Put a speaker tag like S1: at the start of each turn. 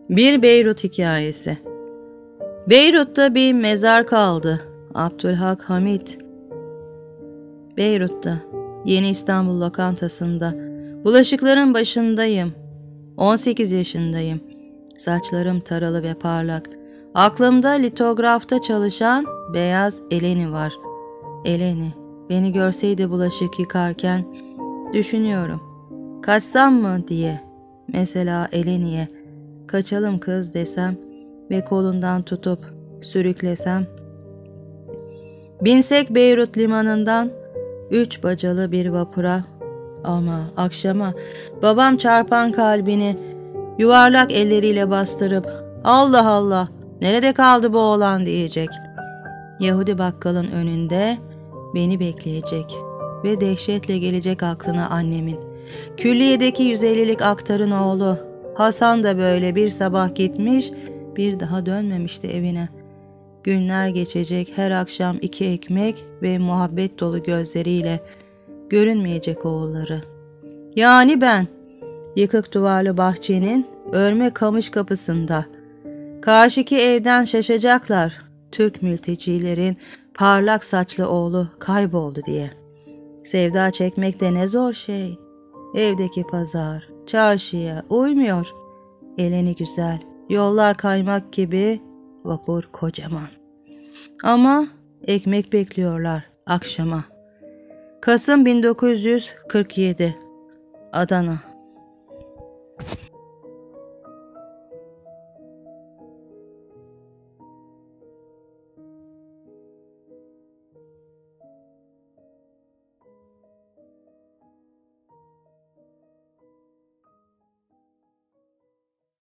S1: Bir Beyrut hikayesi. Beyrut'ta bir mezar kaldı. Abdülhak Hamit. Beyrut'ta, Yeni İstanbul lokantasında, bulaşıkların başındayım. 18 yaşındayım. Saçlarım taralı ve parlak. Aklımda litografta çalışan beyaz Eleni var. Eleni, beni görseydi bulaşık yıkarken, düşünüyorum. Kaçsam mı diye. Mesela Eleni'ye, kaçalım kız desem ve kolundan tutup sürüklesem. Binsek Beyrut limanından 3 bacalı bir vapura, ama akşama babam çarpan kalbini yuvarlak elleriyle bastırıp Allah Allah nerede kaldı bu oğlan diyecek. Yahudi bakkalın önünde beni bekleyecek ve dehşetle gelecek aklına annemin. Külliyedeki 150'lik aktarın oğlu Hasan da böyle bir sabah gitmiş, bir daha dönmemişti evine. Günler geçecek, her akşam 2 ekmek ve muhabbet dolu gözleriyle görünmeyecek oğulları. Yani ben, yıkık duvarlı bahçenin örme kamış kapısında. Karşıki evden şaşacaklar, Türk mültecilerin parlak saçlı oğlu kayboldu diye. Sevda çekmek de ne zor şey. Evdeki pazar, çarşıya uymuyor. Eleni güzel, yollar kaymak gibi, vapur kocaman. Ama ekmek bekliyorlar akşama. Kasım 1947, Adana.